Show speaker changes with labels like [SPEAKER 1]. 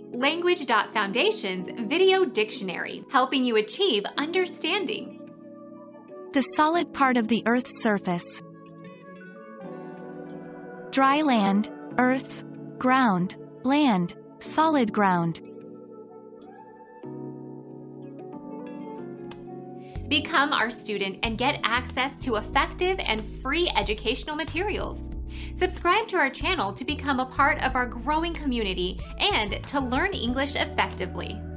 [SPEAKER 1] Language.Foundation's Video Dictionary, helping you achieve understanding.
[SPEAKER 2] The solid part of the Earth's surface. Dry land, earth, ground, land, solid ground.
[SPEAKER 1] Become our student and get access to effective and free educational materials. Subscribe to our channel to become a part of our growing community and to learn English effectively.